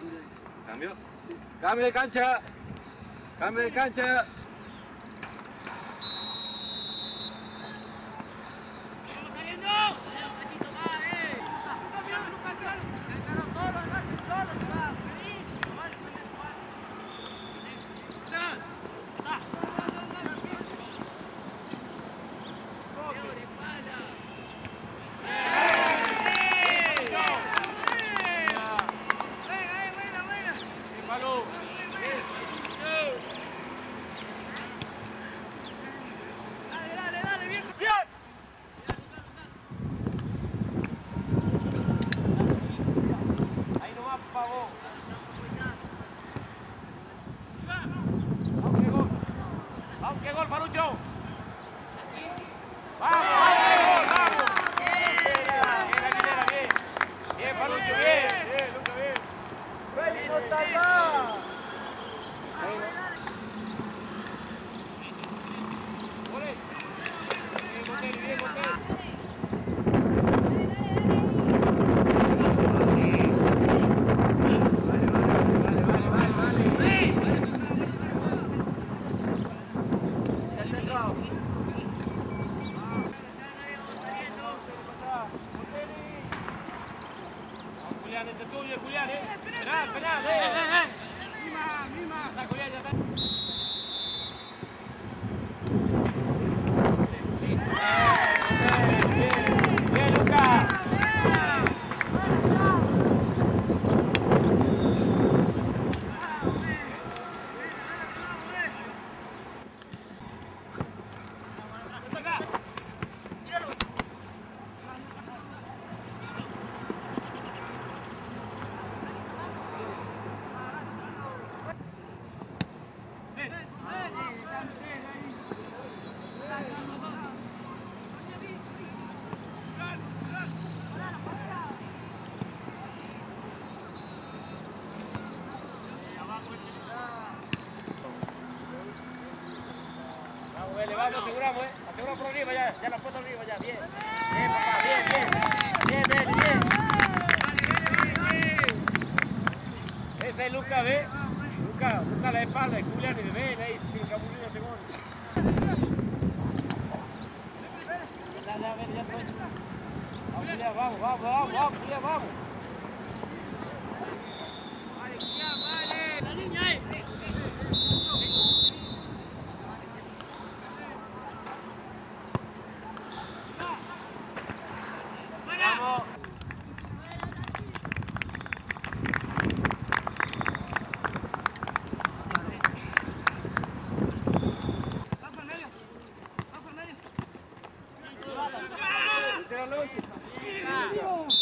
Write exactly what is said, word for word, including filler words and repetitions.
¿Cambio? Sí. Cambio de cancha. Cambio de cancha. Julián, ese es tuyo, Julián, eh. Penal, penal, eh. eh, eh. Mima, mima. Está, Julián, ya está. Bien, bien, bien, Lucas. Vamos, aseguramos, eh. Asegura por arriba ya, ya la puerta arriba ya, bien. Bien, papá, bien, bien. Bien, bien, bien. Ese es Lucas, ve. Lucas, Lucas la espalda, y Julián y ven ahí, tiene que aburrir un segundo. Ya, ya, ven, ya aprovecha. Vamos, Julián, vamos, vamos, vamos, vamos, Julián, vamos. Vale, Julián, vale. La niña ahí. Lúcio.